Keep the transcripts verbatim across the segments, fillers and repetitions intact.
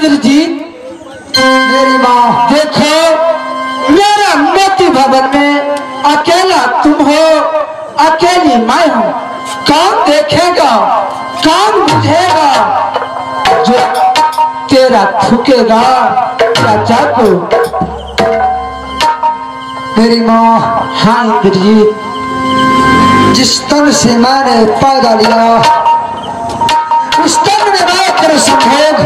इंद्रजीत, मेरी माँ देखो मेरा मोती भवन में अकेला तुम हो, अकेली मैं हूँ। कौन देखेगा, कौन बुझेगा, जो तेरा थूकेगा क्या चाकू? मेरी माँ, हाँ इंद्रजीत, जिस तन से मैंने पैदा लिया उस तन में मैं कर संभोग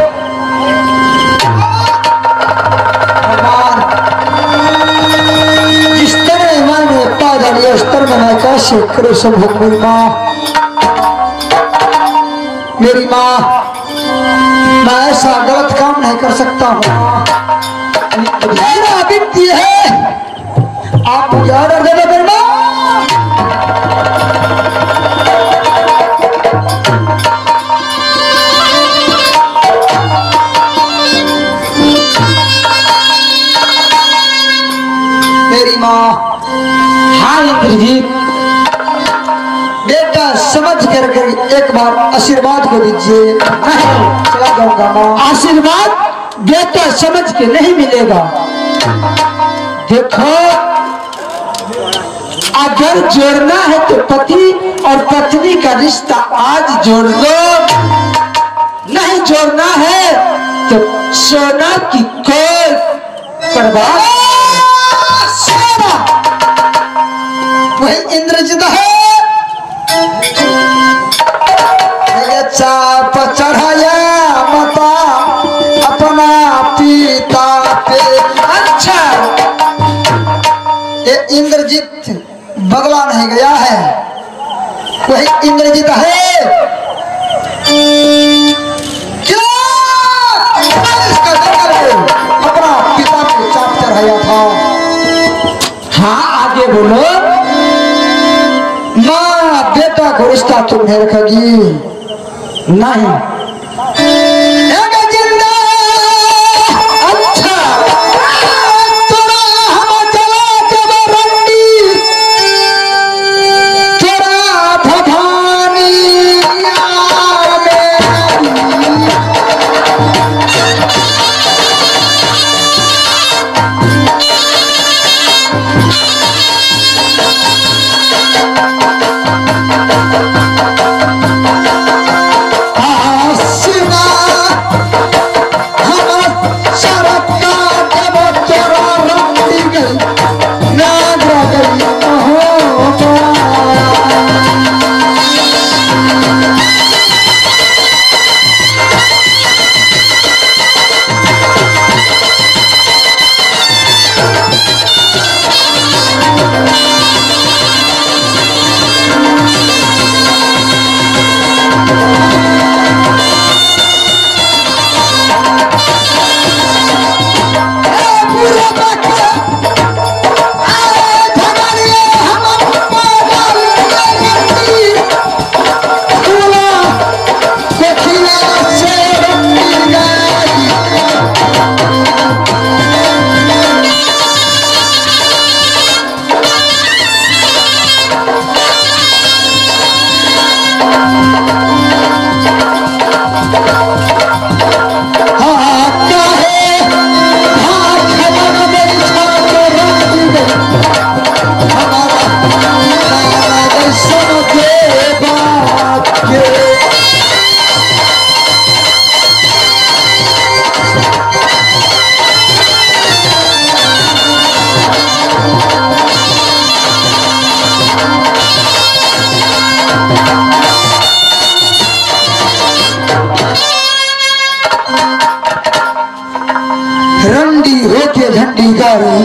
भगवान, जिस तन में मैंने पैदा लिया उस तन में मैं कैसे करूँ संभोग? मेरी माँ, मेरी माँ, मैं ऐसा गलत काम नहीं कर सकता हूँ। मेरा विनती है, आप मुझे ऑर्डर दे दो मेरी माँ। मेरी माँ, हाँ इंद्रजीत, बेटा समझ कर कर एक बार आशीर्वाद को दीजिए। चला जाऊंगा माँ। आशीर्वाद बेटा समझ के नहीं मिलेगा। देखो अगर जोड़ना है तो पति और पत्नी का रिश्ता आज जोड़ लो, नहीं जोड़ना है तो सोना की कोई परवाह। वही इंद्रजीत है, चाप चढ़ाया माता अपना पिता पे। अच्छा, ये इंद्रजीत बगला नहीं गया है, वही इंद्रजीत है। क्या इसका दर्द अपना पिता पे चाप चढ़ाया था? हाँ आगे बोलो। माँ, बेटा को रिश्ता तुम नहीं रखोगी? नहीं। जिंदा अच्छा, तोरा हम चला जब रंडी, तोरा भवानी रंडी होके झंडी गाड़ी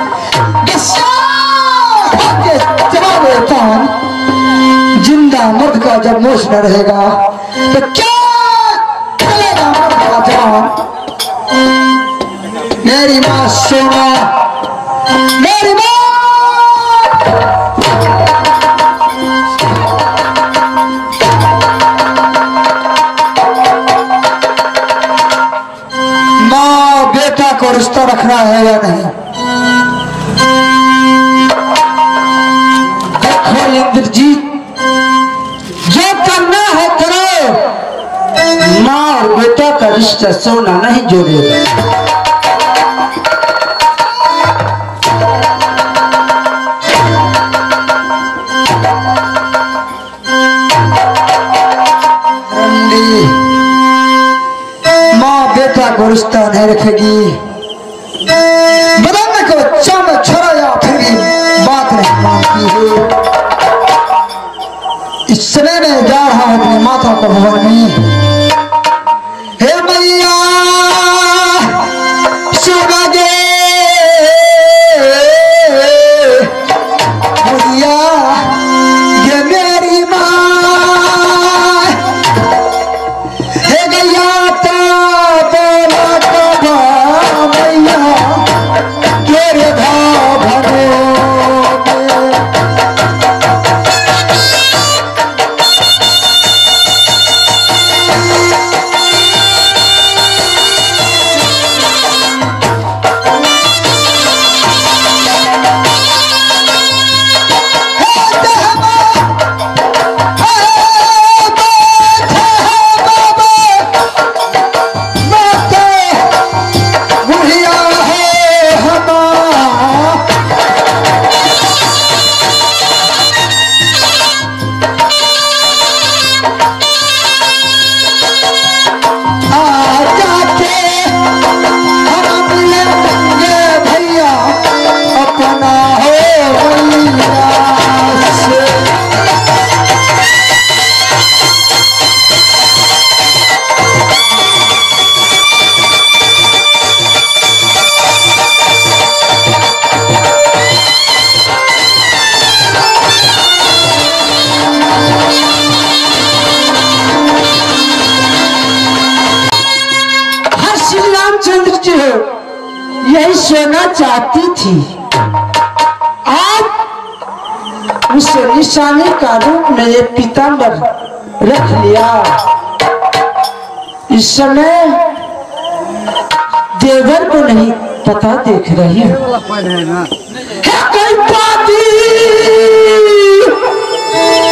जवाब पान, जिंदा मर्द का जब मोश न रहेगा तो क्या चलेगा मर्द का जवान? मेरी माँ सोना, मेरी माँ, माँ बेटा को रिश्ता रखना है या नहीं? देखो इंद्रजीत, जो करना है करो। माँ और बेटा का रिश्ता सोना नहीं जोड़ेगा। माँ बेटा को रिश्ता नहीं रखेगी, बदलने को बच्चा में छुड़ाया फिर भी बात नहीं मानती है। इस समय में जा रहा हूँ अपने माता को भवन में। हे मैया सुना गे मैया, ये मेरी माँ हे गैया यही सोना चाहती थी, आज उस निशानी का रूप में ये पीताम्बर रख लिया। इस समय देवर को नहीं पता देख रही हूँ। कोई बात